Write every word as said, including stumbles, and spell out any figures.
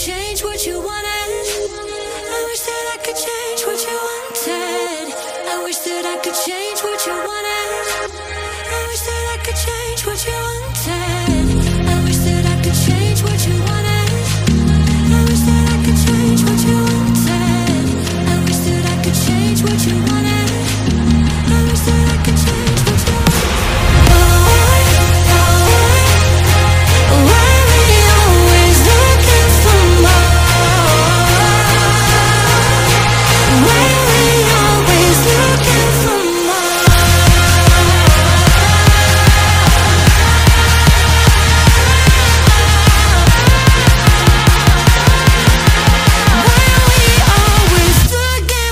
change what you wanted. I wish that I could change what you wanted. I wish that I could change what you wanted. I wish that I could change what you wanted.